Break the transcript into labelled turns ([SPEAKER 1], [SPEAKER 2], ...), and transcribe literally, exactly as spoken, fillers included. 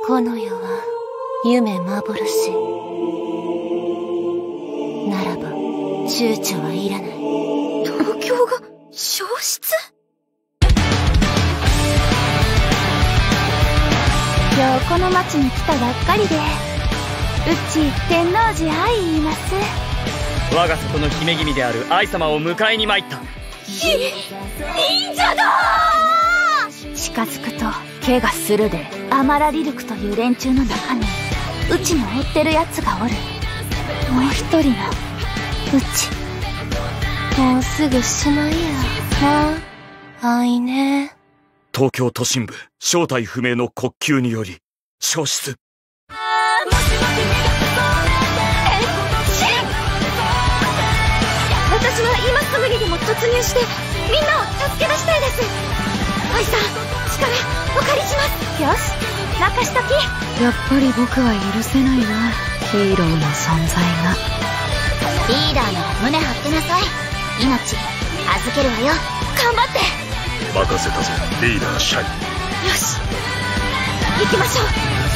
[SPEAKER 1] この世は夢幻ならば躊躇はいらない。
[SPEAKER 2] 東京が消失？
[SPEAKER 1] 今日この町に来たばっかりで、うち天王寺愛言います。
[SPEAKER 3] 我が里の姫君である愛様を迎えに参った。
[SPEAKER 2] ひ忍者だ
[SPEAKER 1] ー！近づくと怪我するで。アマラリルクという連中の中にうちの追ってるやつがおる。もう一人のうち、もうすぐしまいや。はあ、愛ね。
[SPEAKER 3] 東京都心部正体不明の国球により消失。
[SPEAKER 2] 私は今すぐにでも突入してみんなを助け出したいです。愛さん、力お借りします。
[SPEAKER 1] よし、任しとき。
[SPEAKER 4] やっぱり僕は許せないな、ヒーローの存在が。
[SPEAKER 2] リーダーなら胸張ってなさい。命預けるわよ。頑張って。
[SPEAKER 5] 任せたぞリーダーシャイ。
[SPEAKER 2] よし、行きましょう。